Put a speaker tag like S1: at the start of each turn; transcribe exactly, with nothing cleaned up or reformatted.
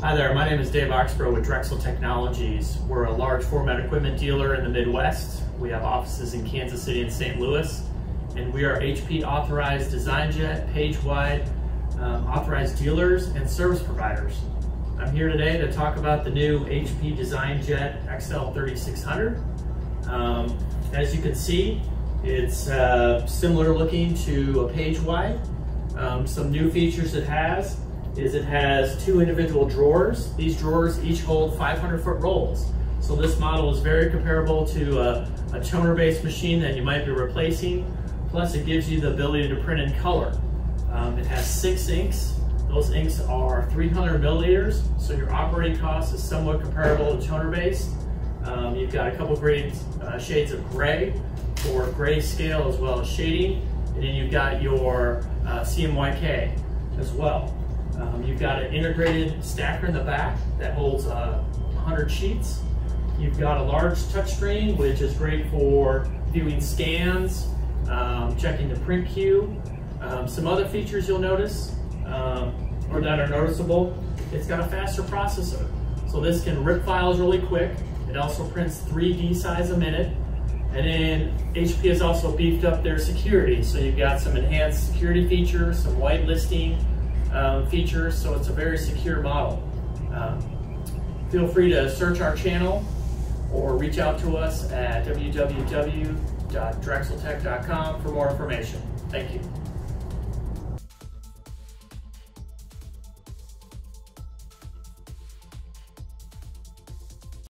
S1: Hi there, my name is Dave Oxborough with Drexel Technologies. We're a large format equipment dealer in the Midwest. We have offices in Kansas City and Saint Louis, and we are H P authorized DesignJet, page-wide um, authorized dealers and service providers. I'm here today to talk about the new H P DesignJet X L thirty-six hundred. Um, as you can see, it's uh, similar looking to a page-wide. Um, some new features it has is it has two individual drawers. These drawers each hold five hundred foot rolls. So this model is very comparable to a, a toner-based machine that you might be replacing. Plus it gives you the ability to print in color. Um, it has six inks. Those inks are three hundred milliliters, so your operating cost is somewhat comparable to toner-based. Um, you've got a couple grades, uh, shades of gray for grayscale as well as shading. And then you've got your uh, C M Y K as well. Um, you've got an integrated stacker in the back that holds uh, one hundred sheets. You've got a large touchscreen, which is great for viewing scans, um, checking the print queue. Um, some other features you'll notice, um, or that are noticeable, it's got a faster processor. So this can rip files really quick. It also prints three D size a minute. And then H P has also beefed up their security. So you've got some enhanced security features, some whitelisting um, features, so it's a very secure model. Um, feel free to search our channel or reach out to us at w w w dot drexel tech dot com for more information. Thank you.